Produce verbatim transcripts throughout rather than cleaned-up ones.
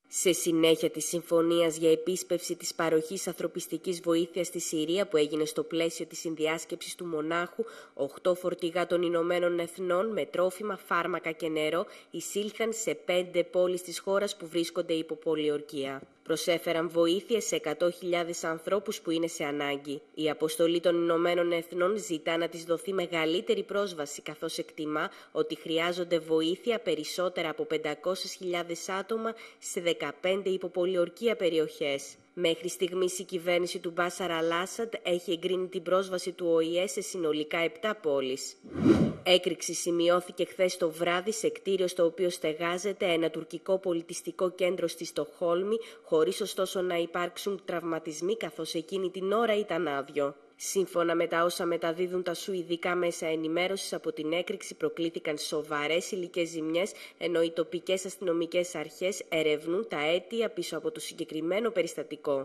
Σε συνέχεια της συμφωνίας για επίσπευση της παροχής ανθρωπιστικής βοήθειας στη Συρία που έγινε στο πλαίσιο της συνδιάσκεψης του Μονάχου, οκτώ φορτηγά των Ηνωμένων Εθνών με τρόφιμα, φάρμακα και νερό εισήλθαν σε πέντε πόλεις της χώρας που βρίσκονται υπό πολιορκία. Προσέφεραν βοήθεια σε εκατό χιλιάδες ανθρώπους που είναι σε ανάγκη. Η αποστολή των Ηνωμένων Εθνών ζητά να της δοθεί μεγαλύτερη πρόσβαση, καθώς εκτιμά ότι χρειάζονται βοήθεια περισσότερα από πεντακόσιες χιλιάδες άτομα σε δεκαπέντε υποπολιορκία περιοχές. Μέχρι στιγμής η κυβέρνηση του Μπάσαρ Αλ-Άσαντ έχει εγκρίνει την πρόσβαση του Ο Η Ε σε συνολικά επτά πόλεις. Έκρηξη σημειώθηκε χθες το βράδυ σε κτίριο στο οποίο στεγάζεται ένα τουρκικό πολιτιστικό κέντρο στη Στοκχόλμη, χωρίς ωστόσο να υπάρξουν τραυματισμοί, καθώς εκείνη την ώρα ήταν άδειο. Σύμφωνα με τα όσα μεταδίδουν τα σουηδικά μέσα ενημέρωσης, από την έκρηξη προκλήθηκαν σοβαρές υλικές ζημιές, ενώ οι τοπικές αστυνομικές αρχές ερευνούν τα αίτια πίσω από το συγκεκριμένο περιστατικό.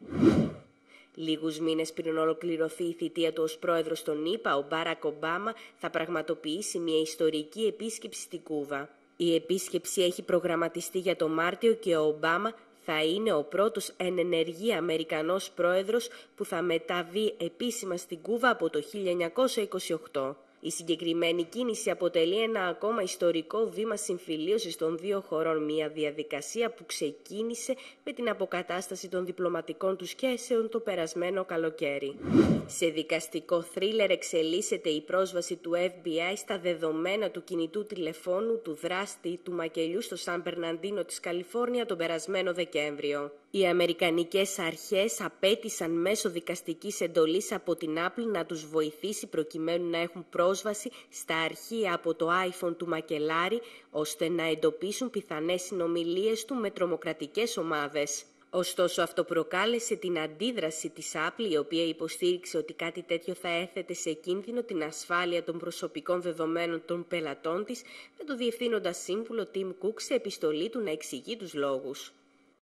Λίγους μήνες πριν ολοκληρωθεί η θητεία του ως πρόεδρος των ΗΠΑ, ο Μπάρακ Ομπάμα θα πραγματοποιήσει μια ιστορική επίσκεψη στην Κούβα. Η επίσκεψη έχει προγραμματιστεί για το Μάρτιο και ο Ομπάμα θα είναι ο πρώτος εν ενεργεία Αμερικανός πρόεδρος που θα μεταβεί επίσημα στην Κούβα από το χίλια εννιακόσια είκοσι οκτώ. Η συγκεκριμένη κίνηση αποτελεί ένα ακόμα ιστορικό βήμα συμφιλίωσης των δύο χωρών, μια διαδικασία που ξεκίνησε με την αποκατάσταση των διπλωματικών του σχέσεων το περασμένο καλοκαίρι. Σε δικαστικό θρίλερ εξελίσσεται η πρόσβαση του Εφ Μπι Άι στα δεδομένα του κινητού τηλεφώνου του δράστη του μακελιού στο Σαν Μπερναντίνο της Καλιφόρνια τον περασμένο Δεκέμβριο. Οι αμερικανικές αρχές απέτησαν μέσω δικαστικής εντολής από την Apple να τους βοηθήσει προκειμένου να έχουν πρόσβαση στα αρχεία από το iPhone του μακελάρη, ώστε να εντοπίσουν πιθανές συνομιλίες του με τρομοκρατικές ομάδες. Ωστόσο, αυτό προκάλεσε την αντίδραση της Apple, η οποία υποστήριξε ότι κάτι τέτοιο θα έθετε σε κίνδυνο την ασφάλεια των προσωπικών δεδομένων των πελατών της, με το διευθύνοντα σύμβουλο Tim Cook σε επιστολή του να εξηγεί τους λόγους.